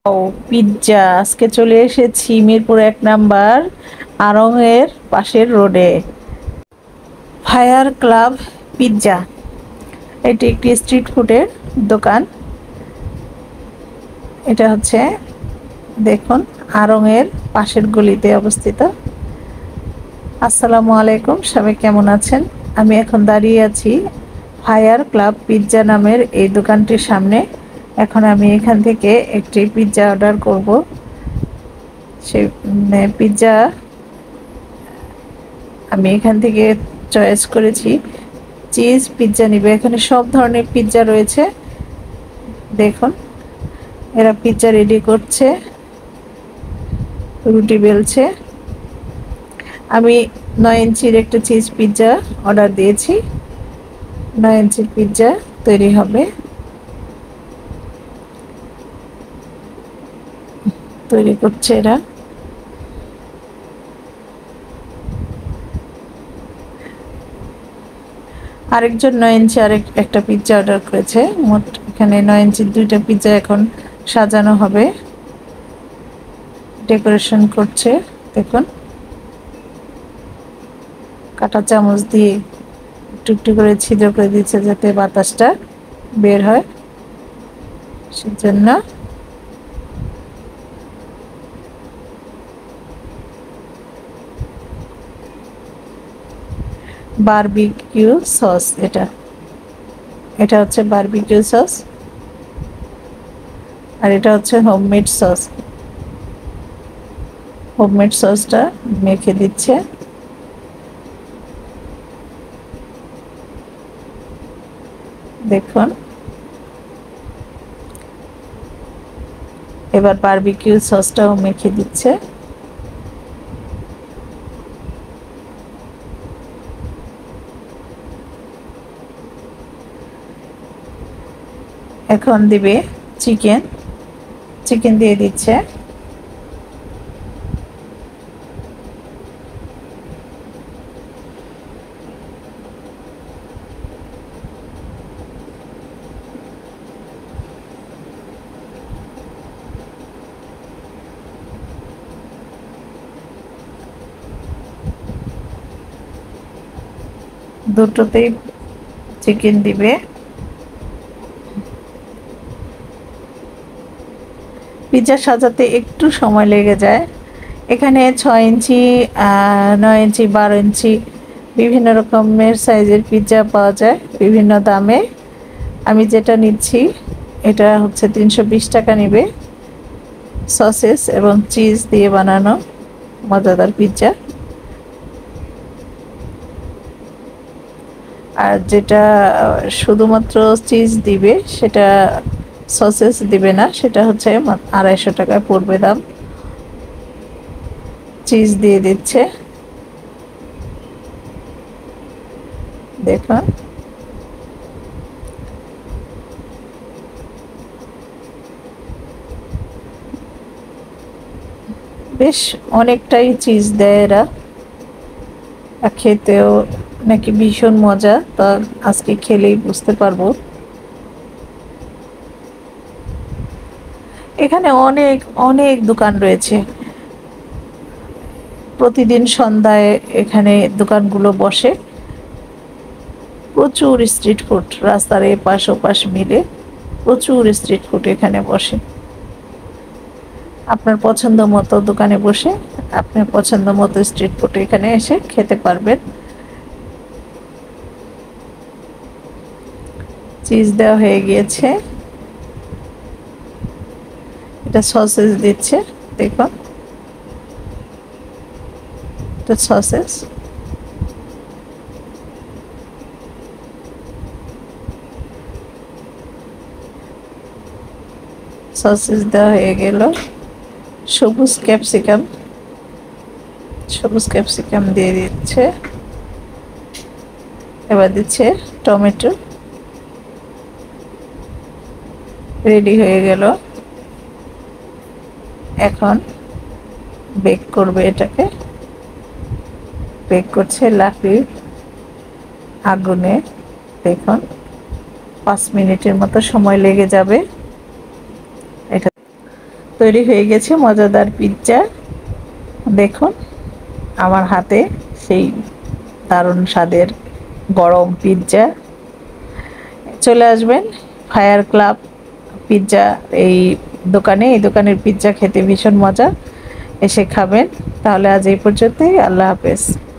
ও pizza আজকে চলে এসেছি মিরপুর 1 নাম্বার আড়ং-এর পাশের রোডে। ফায়ার ক্লাব পিৎজা, এটি একটি স্ট্রিট ফুডের দোকান। এটা হচ্ছে দেখুন আড়ং-এর পাশের গলিতে অবস্থিত। আসসালামু আলাইকুম, সবাই কেমন আছেন? আমি এখন দাঁড়িয়ে আছি ফায়ার ক্লাব পিৎজা নামের এই দোকানটির সামনে। এখন আমি এখান থেকে একটি পিৎজা অর্ডার করব। সেই পিৎজা আমি এখান থেকে চয়েস করেছি চিজ পিৎজা নিবে। এখানে সব ধরনের পিৎজা রয়েছে। দেখুন এরা পিৎজা রেডি করছে, রুটি বেলছে। আমি 9 ইঞ্চির একটা চিজ পিৎজা অর্ডার দিয়েছি। 9 ইঞ্চির পিৎজা তৈরি হবে। তৈরি করছে এরা। আরেকজন 9 ইঞ্চি একটা পিৎজা অর্ডার করেছে। মোট এখানে 9 ইঞ্চির 2টা পিৎজা এখন সাজানো হবে, ডেকোরেশন করছে। দেখুন কাঁটা চামচ দিয়ে একটু একটু করে ছিদ্র করে দিচ্ছে যাতে বাতাসটা বের হয়, সেজন্য। বারবিকিউ সস, এটা হচ্ছে বারবিকিউ সস, আর এটা হচ্ছে হোমমেড সস। হোমমেড সসটা মেখে দিচ্ছে। দেখুন এবার বারবিকিউ সসটাও মেখে দিচ্ছে। এখন দিবে চিকেন দিয়ে দিচ্ছে। দুটোতেই চিকেন দিবে। পিৎজা সাজাতে একটু সময় লেগে যায়। এখানে 6 ইঞ্চি, 9 ইঞ্চি, 12 ইঞ্চি বিভিন্ন রকমের সাইজের পিৎজা পাওয়া যায় বিভিন্ন দামে। আমি যেটা নিচ্ছি এটা হচ্ছে 320 টাকা নেবে। সসেস এবং চিজ দিয়ে বানানো মজাদার পিৎজা। আর যেটা শুধুমাত্র চিজ দিবে, সেটা সসেস দিবে না, সেটা হচ্ছে 250 টাকা পড়বে দাম। চিজ দিয়ে দিচ্ছে। দেখুন বেশ অনেকটাই চিজ দেয় এরা, খেতেও নাকি ভীষণ মজা। তা আজকে খেলেই বুঝতে পারবো। এখানে অনেক অনেক দোকান রয়েছে। প্রতিদিন সন্ধ্যায় এখানে দোকানগুলো বসে। প্রচুর স্ট্রিট ফুড, রাস্তার এপাশ ওপাশ মিলে প্রচুর স্ট্রিট ফুড এখানে বসে। আপনার পছন্দ মতো দোকানে বসে আপনার পছন্দ মতো স্ট্রিট ফুড এখানে এসে খেতে পারবেন। চিজ দেওয়া হয়ে গিয়েছে। এটা সসেস দিচ্ছে। দেখুন এটা সসেস। সসেস দেওয়া হয়ে গেল। সবুজ ক্যাপসিকাম দিয়ে দিচ্ছে। এবার দিচ্ছে টমেটো। রেডি হয়ে গেল। এখন বেক করবে এটাকে। বেক করছে লাকড়ির আগুনে। দেখুন 5 মিনিটের মতো সময় লেগে যাবে। এটা তৈরি হয়ে গেছে মজাদার পিৎজা। দেখুন আমার হাতে সেই দারুণ স্বাদের গরম পিৎজা। চলে আসবেন ফায়ার ক্লাব পিৎজা এই দোকানের পিৎজা খেতে ভীষণ মজা, এসে খাবেন। তাহলে আজ এই পর্যন্তই, আল্লাহ হাফেজ।